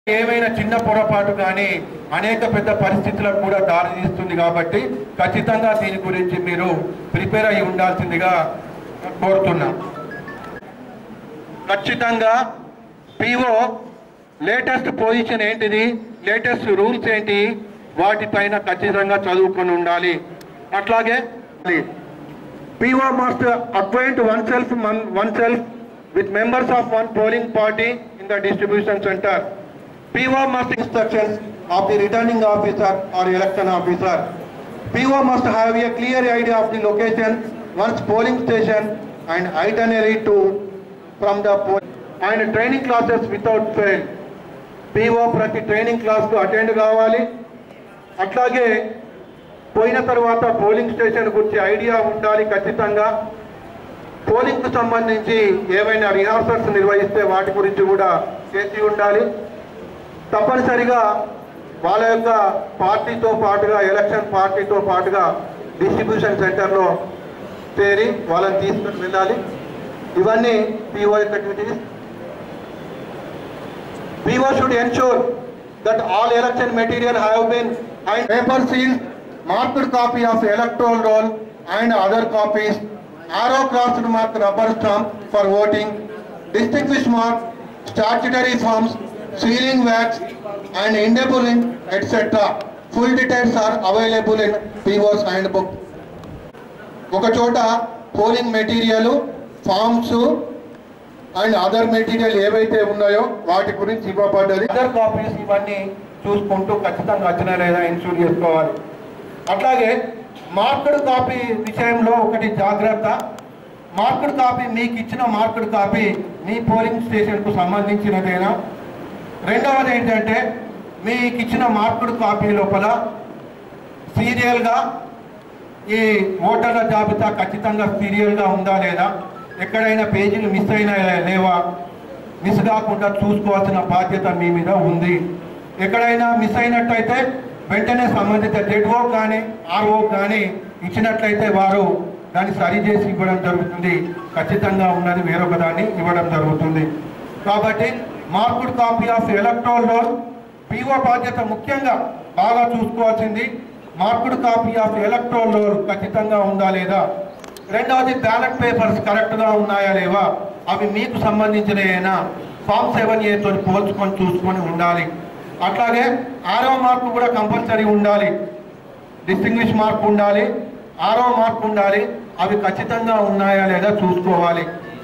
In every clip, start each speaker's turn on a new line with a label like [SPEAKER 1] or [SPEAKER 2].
[SPEAKER 1] ఏమైనా చిన్న పొరపాటు కానీ అనేక పెద్ద పరిస్థితులకు కూడా దారితీస్తుంది కాబట్టి ఖచ్చితంగా దీని గురించి మీరు ప్రిపేర్ అయి ఉండాల్సిందిగా కోరుతున్నాం. ఖచ్చితంగా పిఓ లేటెస్ట్ పొజిషన్ ఏంటిది, లేటెస్ట్ రూల్స్ ఏంటి, వాటిపైన ఖచ్చితంగా చదువుకొని ఉండాలి. అట్లాగే PO must acquaint oneself with members of one polling party in the distribution center. PO must instructions of the returning officer or election officer. PO must have a clear idea of the location, one's polling station and itinerary to from the polling and training classes without fail. PO ప్రతి training class కు attend కావాలి. అట్లాగే పోయిన తర్వాత polling station గురించి idea ఉండాలి. ఖచ్చితంగా polling కు సంబంధించి ఏవైనా రిహార్సల్స్ నిర్వహిస్తే వాటి గురించి కూడా చేసి ఉండాలి. తప్పనిసరిగా వాళ్ళ యొక్క పార్టీతో పాటుగా ఎలక్షన్ పార్టీతో పాటుగా డిస్ట్రిబ్యూషన్ సెంటర్లో చేరి వాళ్ళని తీసుకుని వెళ్ళాలి. ఇవన్నీ PO activities. PO should ensure that all election material have been and paper sealed, marked copy of electoral roll and other copies, arrow crossed mark rubber stamp for voting, distinguished mark, statutory forms, sealing wax and indelible ink, etc. Full details are available in PO's handbook. ఒక చోట polling material, forms and other material ఏవైతే ఉన్నాయో వాటి గురించి ఇవ్వబడ్డది. Other copies ఇవన్నీ చూసుకుంటూ ఖచ్చితంగా వచ్చినా లేదా ఇన్షూర్ చేసుకోవాలి. అట్లాగే మార్క్డ్ కాపీ విషయంలో ఒకటి జాగ్రత్త. మార్క్డ్ కాపీ మీకు ఇచ్చిన మార్క్డ్ కాపీ మీ పోలింగ్ స్టేషన్కు సంబంధించినదేనా. రెండవది ఏంటంటే మీకు ఇచ్చిన మార్క్డ్ కాపీ లోపల సీరియల్గా ఈ ఓటర్ల జాబితా ఖచ్చితంగా సీరియల్గా ఉందా లేదా, ఎక్కడైనా పేజీలు మిస్ అయినా లేవా, మిస్ కాకుండా చూసుకోవాల్సిన బాధ్యత మీ మీద ఉంది. ఎక్కడైనా మిస్ అయినట్టయితే వెంటనే సంబంధిత జెడ్ఓ కానీ ఆర్ఓ కానీ ఇచ్చినట్లయితే వారు దాన్ని సరిచేసి ఇవ్వడం జరుగుతుంది. ఖచ్చితంగా ఉన్నది వేరొక దాన్ని ఇవ్వడం జరుగుతుంది. కాబట్టి marked copy of electoral roll PO బాధ్యత ముఖ్యంగా బాగా చూసుకోవాల్సింది. Marked copy of electoral roll ఖచ్చితంగా ఉందా లేదా. రెండవది బ్యాలెట్ పేపర్స్ కరెక్ట్గా ఉన్నాయా లేవా, అవి మీకు సంబంధించినవేనా, ఫామ్ 7A పోల్చుకొని చూసుకొని ఉండాలి. అట్లాగే 6వ మార్కు కూడా కంపల్సరీ ఉండాలి. డిస్టింగ్విష్ మార్క్ ఉండాలి, 6వ మార్క్ ఉండాలి. అవి ఖచ్చితంగా ఉన్నాయా లేదా చూసుకోవాలి.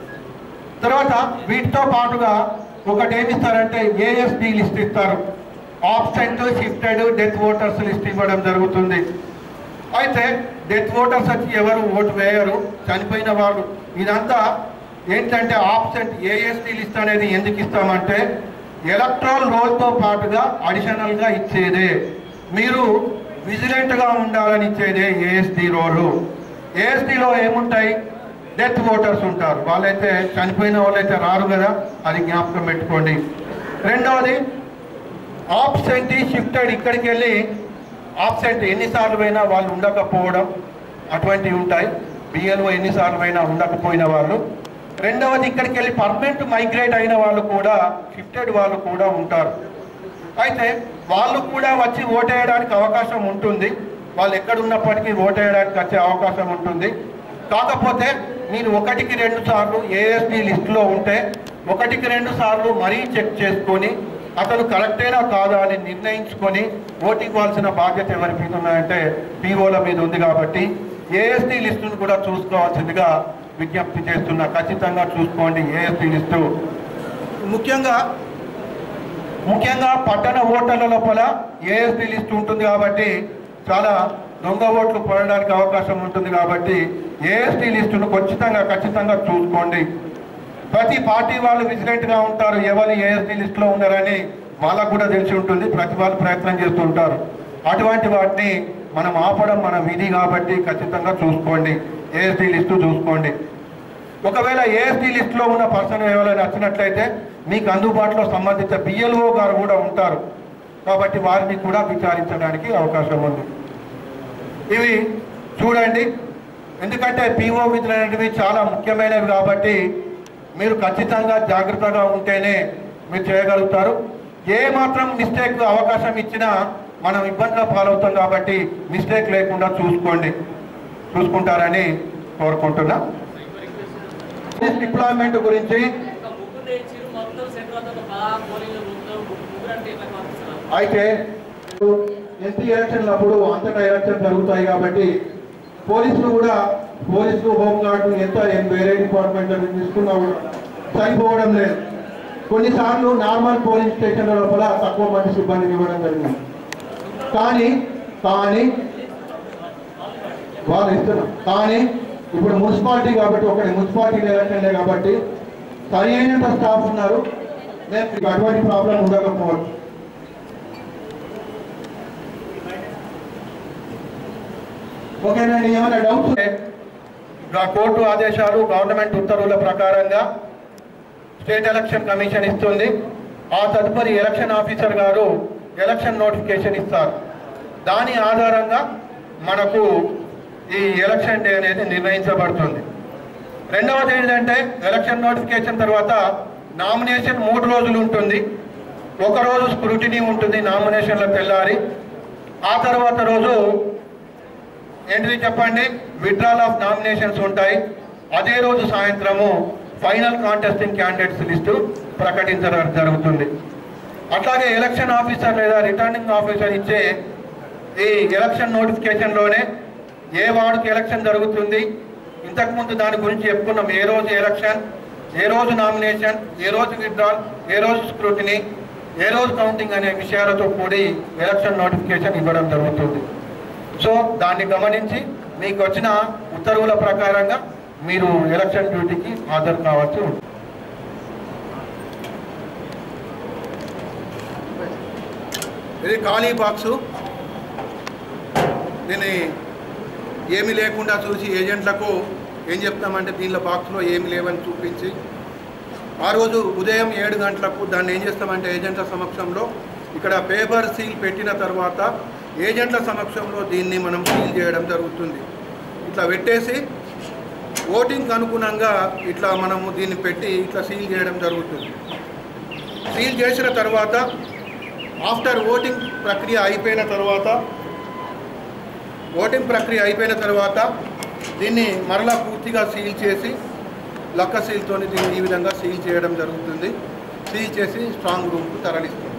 [SPEAKER 1] తర్వాత వీటితో పాటుగా ఒకటి ఏమిస్తారంటే ఏఎస్డి లిస్ట్ ఇస్తారు. Absent, shifted, death voters list ఇవ్వడం జరుగుతుంది. అయితే డెత్ ఓటర్స్ వచ్చి ఎవరు ఓటు వేయరు, చనిపోయిన వాళ్ళు. ఇదంతా ఏంటంటే ఆబ్సెంట్ ఏఎస్డి లిస్ట్ అనేది ఎందుకు ఇస్తామంటే ఎలక్ట్రల్ రోల్తో పాటుగా అడిషనల్గా ఇచ్చేదే. మీరు విజిలెంట్గా ఉండాలని ఇచ్చేదే ఏఎస్డి రోలు. ఏఎస్డిలో ఏముంటాయి, డెత్ ఓటర్స్ ఉంటారు, వాళ్ళైతే చనిపోయిన వాళ్ళైతే రారు కదా, అది జ్ఞాపకం పెట్టుకోండి. రెండవది ఆబ్సెంట్, షిఫ్టెడ్, ఇక్కడికి వెళ్ళి ఆబ్సెంట్ ఎన్నిసార్లు అయినా వాళ్ళు ఉండకపోవడం అటువంటివి ఉంటాయి. బిఎల్ఓ ఎన్నిసార్లు అయినా ఉండకపోయిన వాళ్ళు. రెండవది ఇక్కడికి వెళ్ళి పర్మనెంట్ మైగ్రేట్ అయిన వాళ్ళు కూడా, షిఫ్టెడ్ వాళ్ళు కూడా ఉంటారు. అయితే వాళ్ళు కూడా వచ్చి ఓటేయడానికి అవకాశం ఉంటుంది. వాళ్ళు ఎక్కడున్నప్పటికీ ఓటేయడానికి వచ్చే అవకాశం ఉంటుంది. కాకపోతే మీరు 1కి 2 సార్లు ఏఎస్డి లిస్టులో ఉంటే 1కి 2 సార్లు మరీ చెక్ చేసుకొని అతను కరెక్టేనా కాదా అని నిర్ణయించుకొని ఓటు ఇవ్వాల్సిన బాధ్యత ఎవరి మీద ఉన్నాయంటే పిఓల మీద ఉంది. కాబట్టి ఏఎస్డి లిస్టును కూడా చూసుకోవాల్సిందిగా విజ్ఞప్తి చేస్తున్నా. ఖచ్చితంగా చూసుకోండి ఏఎస్డి లిస్టు. ముఖ్యంగా పట్టణ ఓటర్ల లోపల ఏఎస్డి లిస్టు ఉంటుంది కాబట్టి చాలా దొంగ ఓట్లు పడడానికి అవకాశం ఉంటుంది. కాబట్టి ఏఎస్డి లిస్టును ఖచ్చితంగా చూసుకోండి. ప్రతి పార్టీ వాళ్ళు విజిలెంట్గా ఉంటారు, ఎవరు ఏఎస్డి లిస్టులో ఉన్నారని వాళ్ళకు కూడా తెలిసి ఉంటుంది. ప్రతి వాళ్ళు ప్రయత్నం చేస్తూ ఉంటారు. అటువంటి వాటిని మనం ఆపడం మన విధి కాబట్టి ఖచ్చితంగా చూసుకోండి, ఏఎస్డి లిస్టు చూసుకోండి. ఒకవేళ ఏఎస్డి లిస్టులో ఉన్న పర్సన్ ఎవరైనా వచ్చినట్లయితే మీకు అందుబాటులో సంబంధిత బిఎల్ఓ గారు కూడా ఉంటారు కాబట్టి వారిని కూడా విచారించడానికి అవకాశం ఉంది. ఇవి చూడండి, ఎందుకంటే పిఓ విధులు అనేవి చాలా ముఖ్యమైనవి కాబట్టి మీరు ఖచ్చితంగా జాగ్రత్తగా ఉంటేనే మీరు చేయగలుగుతారు. ఏ మాత్రం మిస్టేక్ అవకాశం ఇచ్చినా మనం ఇబ్బందులు పాలవుతాం కాబట్టి మిస్టేక్ లేకుండా చూసుకుంటారని కోరుకుంటున్నా. డిప్లాయ్మెంట్ గురించి అయితే ఎస్టీ ఎలక్షన్లప్పుడు అంతటా ఎలక్షన్ జరుగుతాయి కాబట్టి పోలీసులు హోంగార్డు ఎంత వేరే డిపార్ట్మెంట్ తీసుకున్నా సరిపోవడం లేదు. కొన్నిసార్లు నార్మల్ పోలింగ్ స్టేషన్ల లోపల తక్కువ మంది సిబ్బందిని ఇవ్వడం జరిగింది. కానీ వాళ్ళు ఇస్తున్నారు. కానీ ఇప్పుడు మున్సిపాలిటీ కాబట్టి మున్సిపాలిటీ ఎలక్షన్లే కాబట్టి సరి అయినంత స్టాఫ్ ఉన్నారు. మేము అటువంటి ప్రాబ్లం ఉండకపోవచ్చు. ఓకేనండి. ఏమైనా డౌట్స్? కోర్టు ఆదేశాలు గవర్నమెంట్ ఉత్తర్వుల ప్రకారంగా స్టేట్ ఎలక్షన్ కమిషన్ ఇస్తుంది. ఆ తదుపరి ఎలక్షన్ ఆఫీసర్ గారు ఎలక్షన్ నోటిఫికేషన్ ఇస్తారు. దాని ఆధారంగా మనకు ఈ ఎలక్షన్ డే అనేది నిర్ణయించబడుతుంది. రెండవది ఏంటంటే ఎలక్షన్ నోటిఫికేషన్ తర్వాత నామినేషన్ 3 రోజులు ఉంటుంది. ఒక రోజు స్క్రూటినీ ఉంటుంది నామినేషన్ల తెల్లారి. ఆ తర్వాత రోజు ఏంటిది చెప్పండి, విత్డ్రాల్ ఆఫ్ నామినేషన్స్ ఉంటాయి. అదే రోజు సాయంత్రము ఫైనల్ కాంటెస్టింగ్ క్యాండిడేట్స్ లిస్టు ప్రకటించడం జరుగుతుంది. అట్లాగే ఎలక్షన్ ఆఫీసర్ లేదా రిటర్నింగ్ ఆఫీసర్ ఇచ్చే ఈ ఎలక్షన్ నోటిఫికేషన్లోనే ఏ వార్డుకి ఎలక్షన్ జరుగుతుంది, ఇంతకుముందు దాని గురించి చెప్పుకున్నాం. ఏ రోజు ఎలక్షన్, ఏ రోజు నామినేషన్, ఏ రోజు విత్డ్రాల్, ఏ రోజు స్క్రూటినీ, ఏ రోజు కౌంటింగ్ అనే విషయాలతో కూడి ఎలక్షన్ నోటిఫికేషన్ ఇవ్వడం జరుగుతుంది. సో దాన్ని గమనించి మీకు వచ్చిన ఉత్తర్వుల ప్రకారంగా మీరు ఎలక్షన్ డ్యూటీకి హాజరు కావాల్సి ఉంటుంది. ఇది ఖాళీ బాక్సు. దీన్ని ఏమీ లేకుండా చూసి ఏజెంట్లకు ఏం చెప్తామంటే దీనిలో బాక్స్లో ఏమి లేవని చూపించి ఆ రోజు ఉదయం 7 గంటలకు దాన్ని ఏం చేస్తామంటే ఏజెంట్ల సమక్షంలో ఇక్కడ పేపర్ సీల్ పెట్టిన తర్వాత ఏజెంట్ల సమక్షంలో దీన్ని మనం సీల్ చేయడం జరుగుతుంది. ఇట్లా పెట్టేసి ఓటింగ్ అనుగుణంగా ఇట్లా మనము దీన్ని పెట్టి ఇట్లా సీల్ చేయడం జరుగుతుంది. సీల్ చేసిన తర్వాత ఆఫ్టర్ ఓటింగ్ ప్రక్రియ అయిపోయిన తర్వాత దీన్ని మరలా పూర్తిగా సీల్ చేసి లక్క సీల్తో దీన్ని ఈ విధంగా సీల్ చేయడం జరుగుతుంది. సీల్ చేసి స్ట్రాంగ్ రూమ్కు తరలిస్తుంది.